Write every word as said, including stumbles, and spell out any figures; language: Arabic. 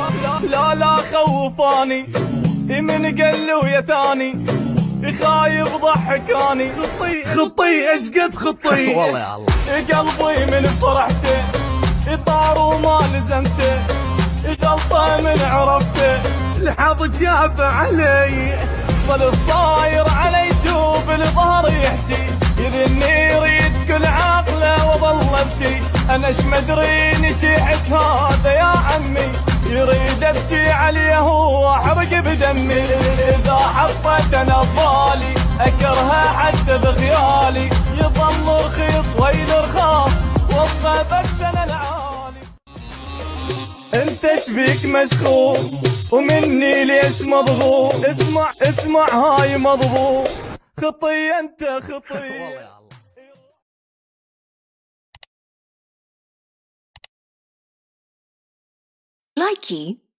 لا لا خوفاني من قال له يا ثاني خايب ضحكاني. خطي خطي ايش قد خطي والله يا الله قلبي من فرحته طار وما لزمته غلطه من عرفته الحظ جاب علي صل الصاير علي شوف الظهر يحكي يذني يريد كل عقله وظل ابكي انا ايش مدري نشيحس هذا يا عمي يريد ابكي عليه واحرق بدمي اذا حطيت انا ببالي اكرهه حتى بخيالي يظل رخيص ويل رخاص وابقى بس انا العالي. انت شبيك مشخوط ومني ليش مضغوط اسمع اسمع هاي مضبوط خطي انت خطي والله يا الله Likey